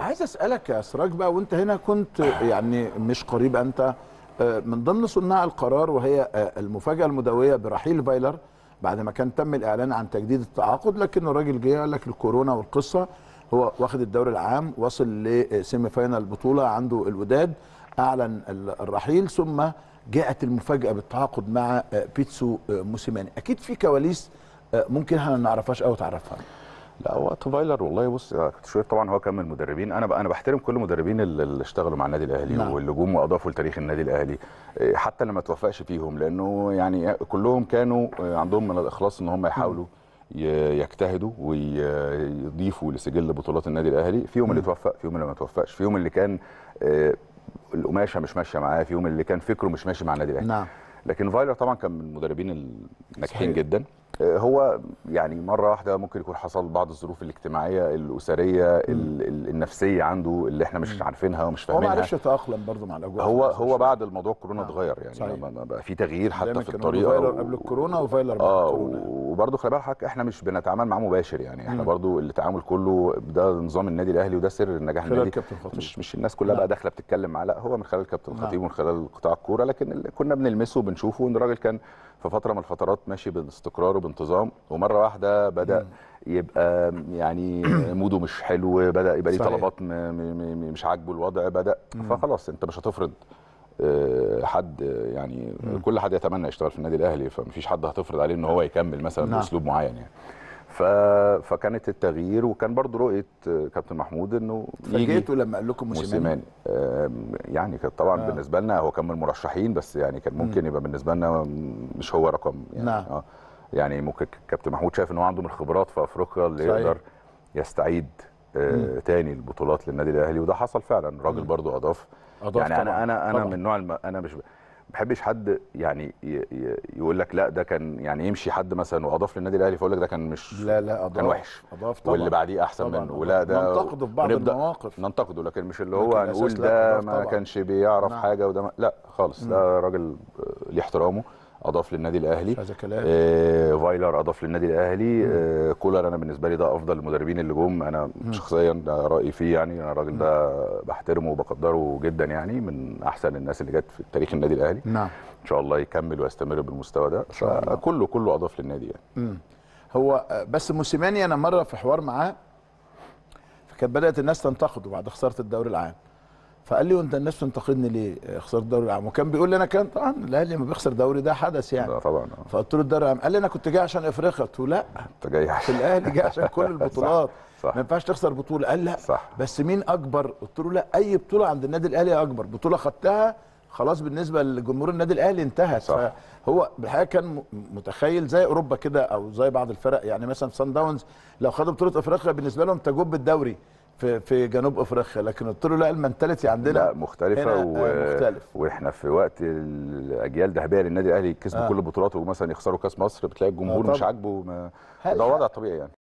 عايز اسالك يا سراج بقى، وانت هنا كنت يعني مش قريب انت من ضمن صناع القرار، وهي المفاجاه المدويه برحيل فايلر بعد ما كان تم الاعلان عن تجديد التعاقد، لكن الراجل جه قال لك الكورونا والقصه. هو واخد الدوري العام، وصل لسيمي فاينال البطوله عنده الوداد، اعلن الرحيل، ثم جاءت المفاجاه بالتعاقد مع بيتسو موسيماني. اكيد في كواليس ممكن احنا ما نعرفهاش او تعرفها. لا وقت فايلر والله بص يا كابتن شويب، طبعا هو كان من المدربين، انا بحترم كل المدربين اللي اشتغلوا مع النادي الاهلي. نعم. واللي جم واضافوا لتاريخ النادي الاهلي، حتى لما توفقش فيهم، لانه يعني كلهم كانوا عندهم من الاخلاص ان هم يحاولوا يجتهدوا ويضيفوا لسجل بطولات النادي الاهلي. فيهم اللي توفق، فيهم اللي ما توفقش، فيهم اللي كان القماشه مش ماشيه معاه، فيهم اللي كان فكره مش ماشي مع النادي الاهلي. نعم. لكن فايلر طبعا كان من المدربين الناجحين جدا. هو يعني مره واحده ممكن يكون حصل بعض الظروف الاجتماعيه الاسريه النفسيه عنده اللي احنا مش عارفينها ومش فاهمينها. هو ما عرفش يتاقلم برضه مع الاجواء. هو بعد الموضوع كورونا اتغير، يعني صحيح. بقى في تغيير حتى في الطريقه. فايلر قبل الكورونا وفايلر بعد الكورونا. وبرضه خلي بالك احنا مش بنتعامل معاه مباشر، يعني احنا برضه التعامل كله ده نظام النادي الاهلي، وده سر النجاح النادي. مش الناس كلها بقى داخله بتتكلم معاه، لا هو من خلال الكابتن الخطيب ومن خلال قطاع الكوره. لكن اللي كنا بنلمسه وبنشوفه ان الراجل كان في فتره من الفترات ماشي باستقرار وبانتظام، ومره واحده بدا يبقى يعني موده مش حلو، بدا يبقى ليه طلبات مش عاجبه الوضع، بدا فخلاص انت مش هتفرض حد، يعني كل حد يتمنى يشتغل في النادي الاهلي، فمفيش حد هتفرض عليه ان هو يكمل مثلا باسلوب معين يعني. فكانت التغيير، وكان برضو رؤيه كابتن محمود انه فاجئته لما قال لكم موسيماني. يعني كانت طبعا بالنسبه لنا هو كان من المرشحين، بس يعني كان ممكن يبقى بالنسبه لنا مش هو رقم يعني. نعم. يعني ممكن كابتن محمود شايف ان هو عنده من الخبرات في افريقيا اللي يقدر يستعيد تاني البطولات للنادي الاهلي، وده حصل فعلا. الراجل برضو اضاف يعني طبعًا. انا من نوع انا مش بحبش حد يعني يقول لك لا ده كان يعني يمشي حد مثلا واضاف للنادي الاهلي فاقول لك ده كان مش لا أضاف. كان وحش، اضاف طبعا، واللي بعديه احسن منه، ولا ده ننتقده في بعض المواقف، ننتقده، لكن مش اللي هو نقول ده ما كانش بيعرف حاجه وده لا خالص. ده راجل ليه احترامه، اضاف للنادي الاهلي. مش عايز كلام. فايلر اضاف للنادي الاهلي. كولر انا بالنسبه لي ده افضل المدربين اللي جم، انا شخصيا ده رايي فيه، يعني انا الراجل ده بحترمه وبقدره جدا، يعني من احسن الناس اللي جت في تاريخ النادي الاهلي. نعم. ان شاء الله يكمل ويستمر بالمستوى ده، كله اضاف للنادي يعني. هو بس موسيماني انا مره في حوار معاه، فكانت بدات الناس تنتقده بعد خساره الدوري العام، فقال لي وانت الناس تنتقدني ليه خسرت الدوري العام؟ وكان بيقول لي انا كان طبعا الاهلي لما بيخسر دوري ده حدث يعني. طبعا. فقلت له الدوري العام، قال لي انا كنت جاي عشان افريقيا. قلت له لا، انت جاي عشان الاهلي جاي عشان كل البطولات. صح. ما ينفعش تخسر بطوله. قال لا صح. بس مين اكبر؟ قلت له لا، اي بطوله عند النادي الاهلي اكبر بطوله خدتها خلاص بالنسبه لجمهور النادي الاهلي انتهت. صح. فهو بالحقيقه كان متخيل زي اوروبا كده او زي بعض الفرق، يعني مثلا سان داونز لو خدوا بطوله افريقيا بالنسبه لهم تجوب الدوري في جنوب افريقيا، لكن قلت له لا، المنتاليتي عندنا لا مختلفه مختلف. واحنا في وقت الاجيال ذهبيه للنادي الاهلي كسبوا كل البطولات، ومثلا يخسروا كاس مصر بتلاقي الجمهور مش عاجبه، ده وضع طبيعي يعني.